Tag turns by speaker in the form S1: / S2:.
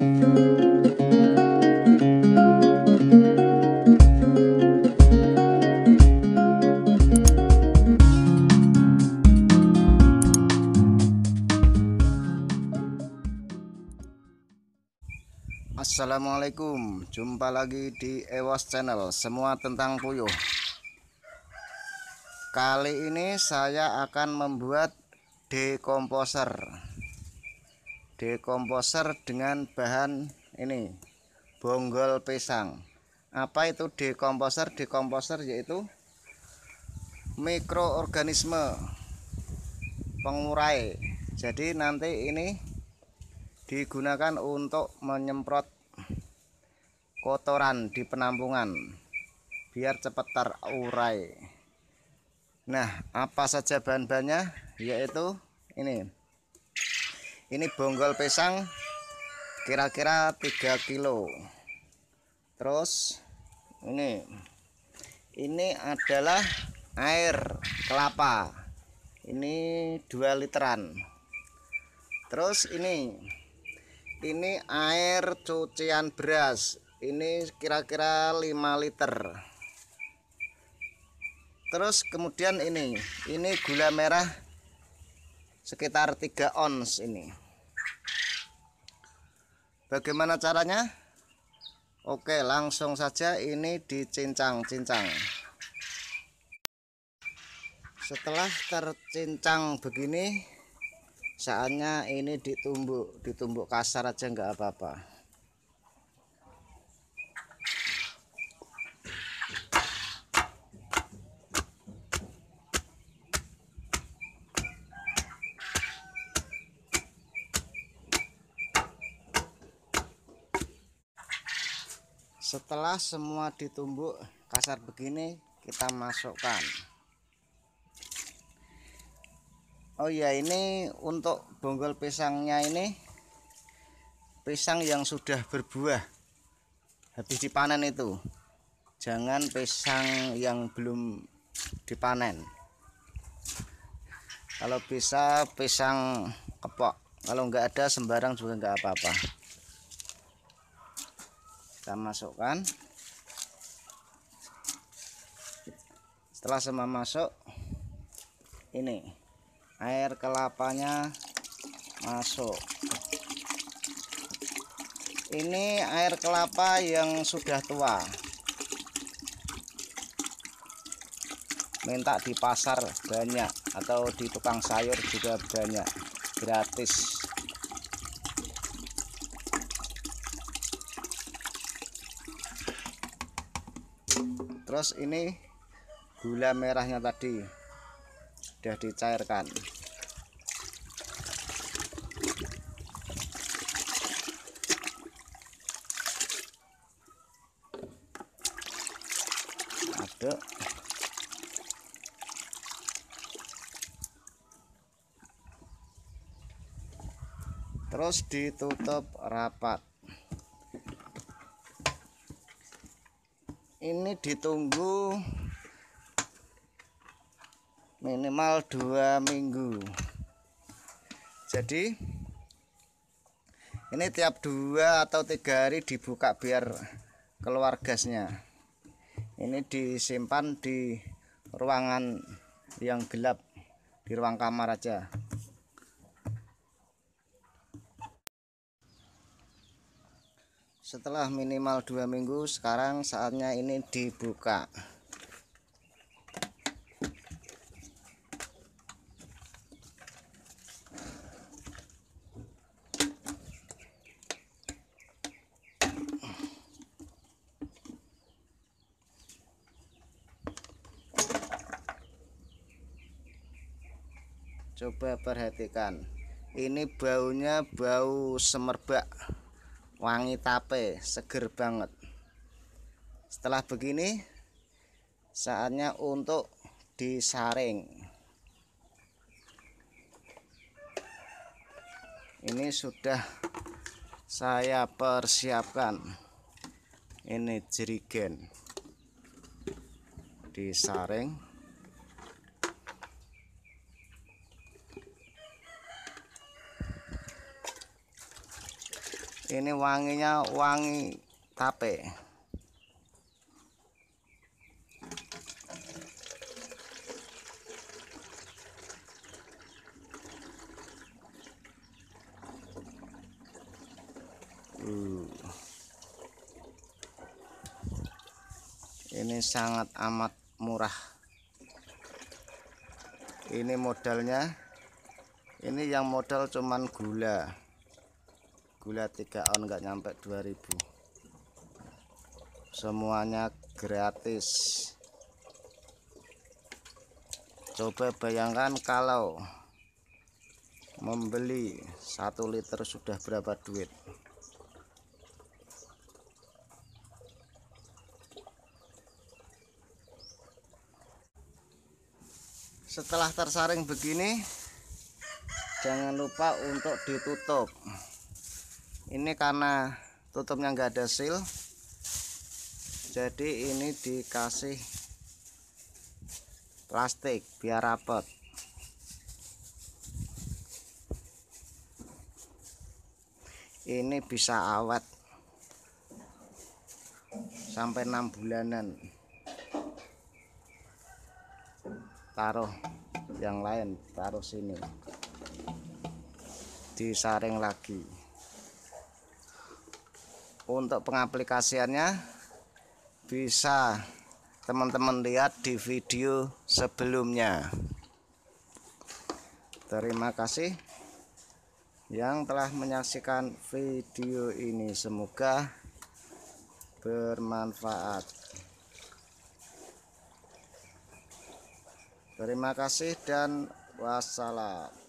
S1: Assalamualaikum, jumpa lagi di Ewas Channel, semua tentang puyuh. Kali ini saya akan membuat dekomposer dengan bahan ini, bonggol pisang. Apa itu dekomposer? Dekomposer yaitu mikroorganisme pengurai. Jadi nanti ini digunakan untuk menyemprot kotoran di penampungan biar cepat terurai. Nah, apa saja bahan-bahannya? Yaitu ini bonggol pisang kira-kira 3 kilo. Terus ini adalah air kelapa, ini 2 literan. Terus ini air cucian beras, ini kira-kira 5 liter. Terus kemudian ini gula merah sekitar 3 ons ini. Bagaimana caranya? Oke, langsung saja ini dicincang-cincang. Setelah tercincang begini, saatnya ini ditumbuk kasar aja nggak apa-apa. Setelah semua ditumbuk kasar begini, kita masukkan. Oh ya, ini untuk bonggol pisangnya, ini pisang yang sudah berbuah habis dipanen itu, jangan pisang yang belum dipanen. Kalau bisa pisang kepok, kalau nggak ada sembarang juga nggak apa-apa. Kita masukkan. Setelah semua masuk, ini air kelapanya masuk. Ini air kelapa yang sudah tua, minta di pasar banyak atau di tukang sayur juga banyak, gratis. Terus ini gula merahnya tadi sudah dicairkan. Aduk. Terus ditutup rapat. Ini ditunggu minimal 2 minggu. Jadi ini tiap 2 atau 3 hari dibuka biar keluar gasnya. Ini disimpan di ruangan yang gelap, di ruang kamar aja. Setelah minimal 2 minggu, sekarang saatnya ini dibuka. Coba perhatikan, ini baunya bau semerbak, wangi tape, seger banget. Setelah begini, saatnya untuk disaring. Ini sudah saya persiapkan. Ini jerigen, disaring. Ini wanginya wangi tape. Ini sangat amat murah. Ini modalnya, ini yang modal cuman gula 3 on, nggak nyampe 2000. Semuanya gratis. Coba bayangkan kalau membeli 1 liter sudah berapa duit. Setelah tersaring begini, jangan lupa untuk ditutup. Ini karena tutupnya nggak ada seal, jadi ini dikasih plastik biar rapet. Ini bisa awet sampai 6 bulanan. Taruh yang lain, taruh sini, disaring lagi. Untuk pengaplikasiannya bisa teman-teman lihat di video sebelumnya. Terima kasih yang telah menyaksikan video ini, semoga bermanfaat. Terima kasih dan wassalam.